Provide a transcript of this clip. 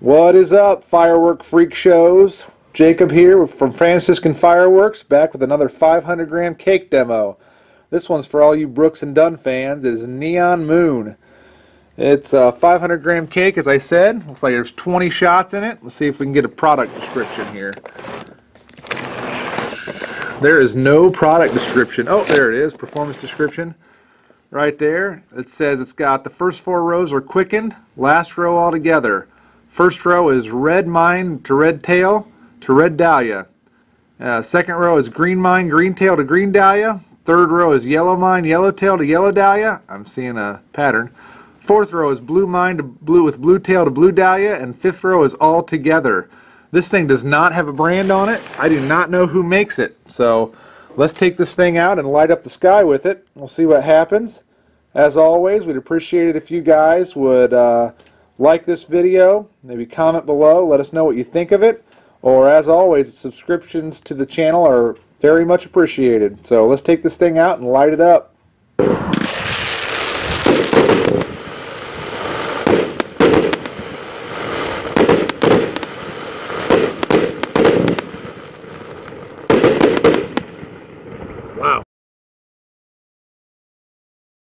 What is up, firework freak shows? Jacob here from Franciscan Fireworks, back with another 500 gram cake demo. This one's for all you Brooks and Dunn fans. It is Neon Moon. It's a 500 gram cake, as I said. Looks like there's 20 shots in it. Let's see if we can get a product description here. There is no product description. Oh, there it is, performance description. Right there. It says it's got the first 4 rows are quickened, last row all together. First row is red mine to red tail to red dahlia. Second row is green mine, green tail to green dahlia. Third row is yellow mine, yellow tail to yellow dahlia. I'm seeing a pattern. Fourth row is blue mine to blue with blue tail to blue dahlia. And fifth row is all together. This thing does not have a brand on it. I do not know who makes it. So let's take this thing out and light up the sky with it. We'll see what happens. As always, we'd appreciate it if you guys would like this video, maybe comment below, let us know what you think of it, or as always, subscriptions to the channel are very much appreciated. So let's take this thing out and light it up.